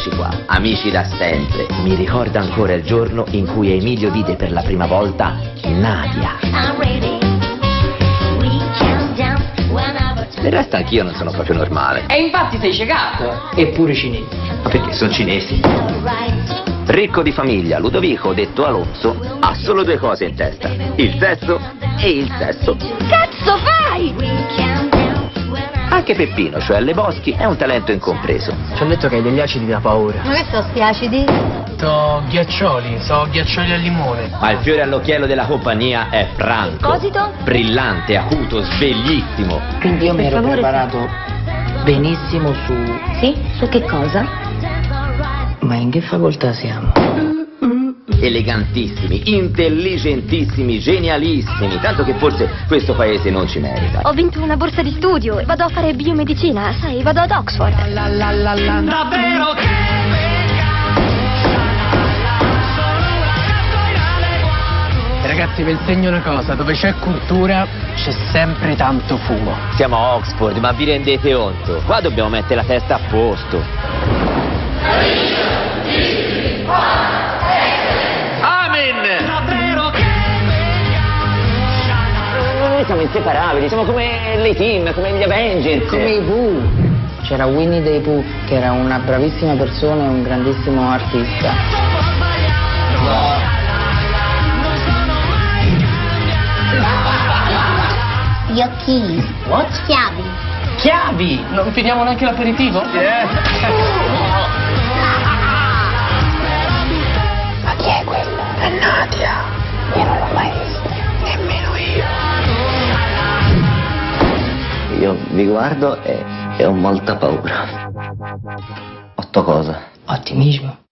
Eccoci qua, amici da sempre. Mi ricorda ancora il giorno in cui Emilio vide per la prima volta Nadia. Del resto anch'io non sono proprio normale. E infatti sei ciecato. Eppure cinese. Ma perché sono cinesi? Ricco di famiglia, Ludovico, detto Alonso, ha solo due cose in testa: il sesso e il sesso. Cazzo fai? Anche Peppino, cioè Le Boschi, è un talento incompreso. Ci hanno detto che hai degli acidi da paura. Ma che sono sti acidi? So ghiaccioli al limone. Ma il fiore all'occhiello della compagnia è Franco. Cosito? Brillante, acuto, sveglissimo. Quindi io mi ero preparato benissimo su... Sì? Su che cosa? Ma in che facoltà siamo? Elegantissimi, intelligentissimi, genialissimi, tanto che forse questo paese non ci merita. Ho vinto una borsa di studio e vado a fare biomedicina, sai, vado ad Oxford. Davvero? Ragazzi, vi insegno una cosa: dove c'è cultura c'è sempre tanto fumo. Siamo a Oxford, ma vi rendete conto? Qua dobbiamo mettere la testa a posto. Amen! Davvero? Noi siamo inseparabili, siamo come le team, come gli Avengers. Come i Pooh. C'era Winnie the Pooh, che era una bravissima persona e un grandissimo artista. Your keys. What? Chiavi. Chiavi! Non finiamo neanche l'aperitivo? Ma chi è quella? È Nadia. Io non l'ho mai vista. Nemmeno io. Io vi guardo e ho molta paura. 8 cosa? Ottimismo.